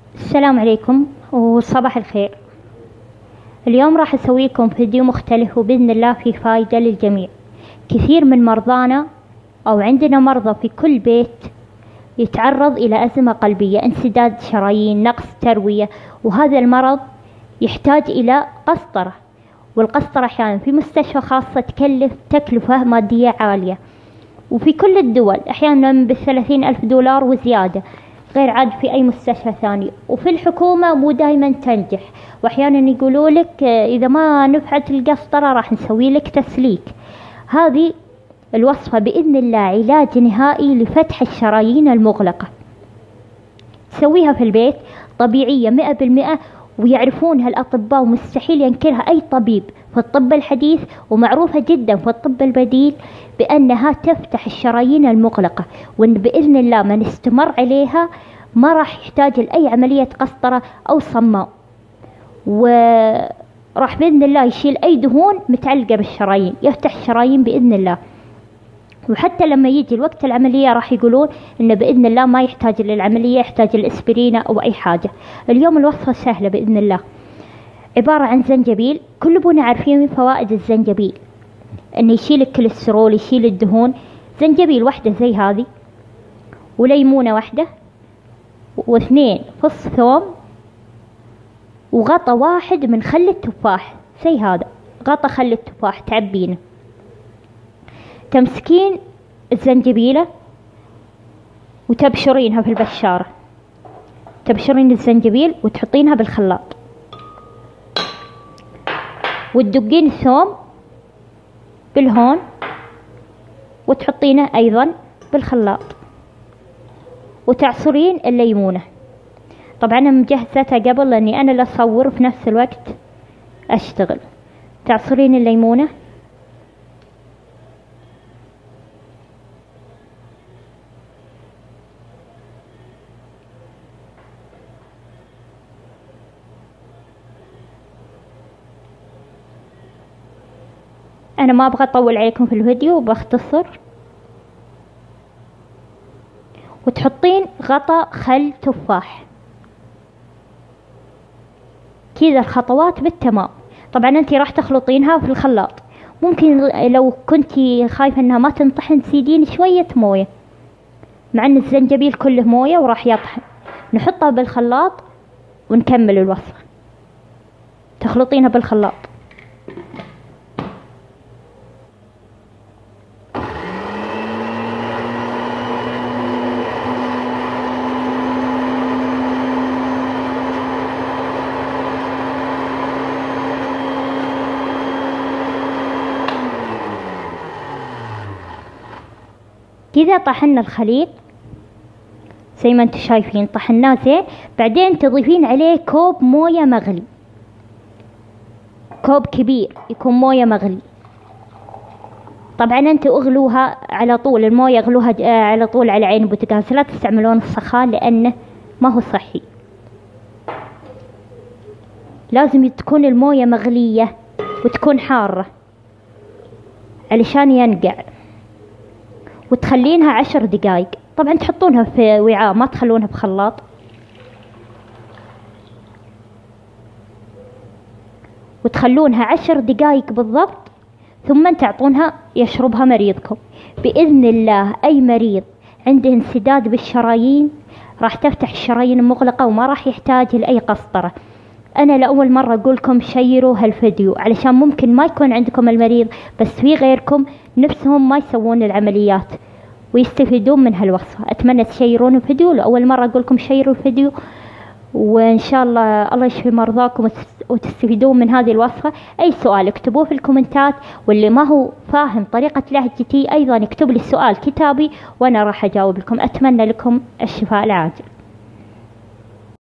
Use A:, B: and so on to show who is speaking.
A: السلام عليكم وصباح الخير. اليوم راح أسويكم فيديو مختلف وبإذن الله فيه فايدة للجميع. كثير من مرضانا أو عندنا مرضى في كل بيت يتعرض إلى أزمة قلبية، انسداد شرايين، نقص تروية، وهذا المرض يحتاج إلى قسطرة، والقسطرة أحيانا في مستشفى خاصة تكلف تكلفة مادية عالية، وفي كل الدول أحيانا ب30,000 دولار وزيادة، غير عاد في أي مستشفى ثاني. وفي الحكومة مو دايما تنجح، وأحيانا يقولوا لك إذا ما نفعت القسطرة راح نسوي لك تسليك. هذه الوصفة بإذن الله علاج نهائي لفتح الشرايين المغلقة. تسويها في البيت طبيعية 100%، ويعرفونها الأطباء ومستحيل ينكرها أي طبيب في الطب الحديث، ومعروفة جدا في الطب البديل بأنها تفتح الشرايين المغلقة، وأن بإذن الله من استمر عليها ما راح يحتاج لأي عملية قسطرة أو صماء، وراح بإذن الله يشيل أي دهون متعلقة بالشرايين، يفتح الشرايين بإذن الله. وحتى لما يجي الوقت العملية راح يقولون إنه بإذن الله ما يحتاج للعملية، يحتاج الإسبرينة أو أي حاجة. اليوم الوصفة سهلة بإذن الله، عبارة عن زنجبيل. كلنا عارفين من فوائد الزنجبيل إنه يشيل الكوليسترول، يشيل الدهون. زنجبيل واحدة زي هذه، وليمونة واحدة، واثنين فص ثوم، وغطى واحد من خل التفاح زي هذا، غطى خل التفاح تعبينه. تمسكين الزنجبيلة وتبشرينها في البشارة، تبشرين الزنجبيل وتحطينها بالخلاط، وتدقين الثوم بالهون وتحطينه أيضا بالخلاط، وتعصرين الليمونة. طبعا أنا مجهزتها قبل لأني أنا لا أصور في نفس الوقت أشتغل. تعصرين الليمونة أنا ما أبغى أطول عليكم في الفيديو، بختصر. وتحطين غطا خل تفاح، كذا الخطوات بالتمام. طبعا أنت راح تخلطينها في الخلاط، ممكن لو كنتي خايفة أنها ما تنطحن تزيدين شوية موية، مع أن الزنجبيل كله موية وراح يطحن. نحطها بالخلاط ونكمل الوصفة. تخلطينها بالخلاط. كذا طحنا الخليط زي ما انتم شايفين، طحناه زين. بعدين تضيفين عليه كوب موية مغلي، كوب كبير يكون موية مغلي. طبعا انتوا اغلوها على طول، الموية اغلوها على طول على عين بوتقاز، لا تستعملون السخان لانه ما هو صحي. لازم تكون الموية مغلية وتكون حارة علشان ينقع. وتخلينها 10 دقايق. طبعا تحطونها في وعاء، ما تخلونها بخلاط. وتخلونها 10 دقايق بالضبط، ثم تعطونها يشربها مريضكم. بإذن الله أي مريض عنده انسداد بالشرايين راح تفتح الشرايين المغلقة وما راح يحتاج لأي قسطرة. أنا لأول مرة أقولكم شيروا هالفيديو، علشان ممكن ما يكون عندكم المريض بس في غيركم نفسهم ما يسوون العمليات ويستفيدون من هالوصفة. أتمنى تشيرون الفيديو، لأول مرة أقولكم شيروا الفيديو، وإن شاء الله يشفي مرضاكم وتستفيدون من هذه الوصفة. أي سؤال اكتبوه في الكومنتات، واللي ما هو فاهم طريقة لهجتي أيضا يكتب لي السؤال كتابي وأنا راح أجاوب لكم. أتمنى لكم الشفاء العاجل.